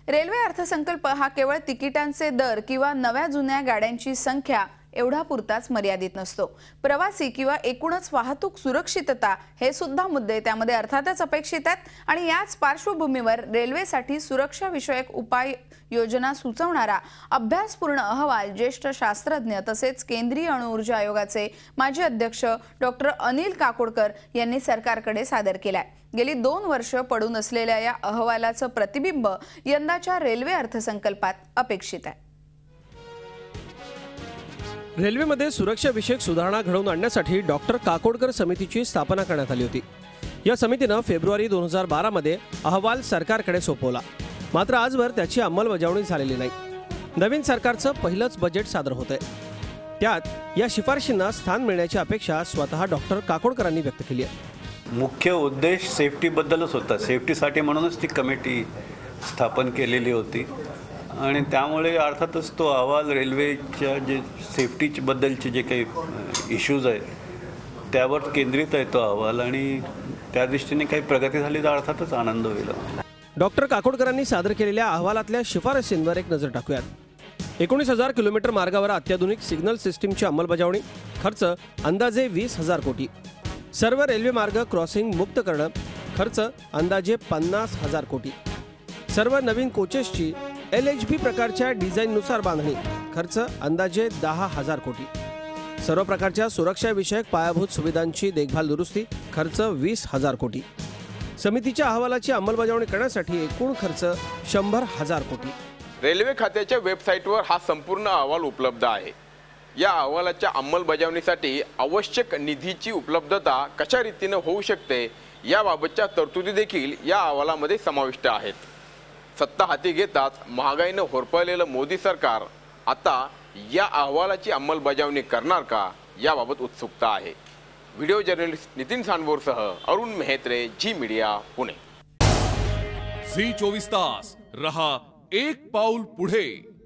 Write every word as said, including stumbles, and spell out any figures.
Railway अर्थसंकल्प हा केवळ तिकिटांचे दर किंवा नव्या जुन्या गाड्यांची संख्या एवढा पुरताच मर्यादित नसतो। प्रवासी किंवा एकूणच वाहतूक सुरक्षितता हे सुद्धा मुद्दे त्यामध्ये अर्थातच अपेक्षित आहेत आणि याच पार्श्वभूमीवर रेल्वेसाठी सुरक्षा विषयक उपाय योजना सुचवणारा अभ्यासपूर्ण अहवाल ज्येष्ठ शास्त्रज्ञ तसेच केंद्रीय अणु ऊर्जा आयोगाचे माजी अध्यक्ष डॉक्टर अनिल काकोडकर यांनी सरकारकडे सादर केलाय। गेली दोन वर्ष पडून असलेल्या या अहवालाचं प्रतिबिंब यंदाच्या रेल्वे अर्थसंकल्पात अपेक्षित आहे। रेल्वेमध्ये सुरक्षा विषयक सुधारणा घडवून आणण्यासाठी डॉक्टर काकोडकर समितीची स्थापना करण्यात आली होती। या समितीने फेब्रुवारी दोन हजार बारा मध्ये अहवाल सरकारकडे सोपवला, मात्र आजवर त्याची अंमलबजावणी झालेली नाही। नवीन सरकारचं पहिलंच बजेट सादर होतंय, त्यात या शिफारशींना स्थान मिळण्याची अपेक्षा स्वतः डॉक्टर काकोडकरांनी व्यक्त केली आहे। मुख्य उद्देश सेफ्टी बद्दलच होता, सेफ्टीसाठी म्हणूनच ती कमिटी स्थापन केलेली होती आणि त्यामुळे अर्थातच तो अहवाल रेल्वेच्या जे सेफ्टी बद्दलचे जे काही इश्यूज आहेत त्यावर केंद्रित आहे तो अहवाल आणि त्या दृष्टीने काही प्रगती झाली तर अर्थातच आनंद होईल। डॉक्टर काकोडकरांनी सादर केलेल्या अहवालातल्या शिफारसींवर एक नजर टाकूयात। एकोणीस हजार किलोमीटर मार्गावर अत्याधुनिक सिग्नल सिस्टीमची अंमलबजावणी, खर्च अंदाजे वीस हजार कोटी। सर्व रेल्वे मार्ग क्रॉसिंग मुक्त करणं, खर्च अंदाजे पन्नास हजार कोटी। सर्व नवीन कोचेसची एल एच बी प्रकारच्या डिझाईननुसार बांधणी, खर्च अंदाजे दहा हजार कोटी। सर्व प्रकारच्या सुरक्षा विषयक पायाभूत सुविधांची देखभाल दुरुस्ती, खर्च वीस हजार कोटी। समितीच्या अहवालाची अंमलबजावणी करण्यासाठी एकूण खर्च शंभर हजार कोटी। रेल्वे खात्याच्या वेबसाईटवर हा संपूर्ण अहवाल उपलब्ध आहे। या अहवालाच्या अंमलबजावणीसाठी आवश्यक निधीची उपलब्धता कशा रीतीने होऊ शकते याबाबतच्या तरतुदी देखील या अहवालामध्ये समाविष्ट आहेत। सत्ता हाती घेताच महागाईने होरपळलेलं मोदी सरकार आता या अहवालाची अंमलबजावणी करणार का याबाबत उत्सुकता आहे। व्हिडिओ जर्नलिस्ट नितीन सांडवोरसह Arun Mehtre, Zee media, Pune. Zee चोवीस तास रहा एक पाऊल पुढे।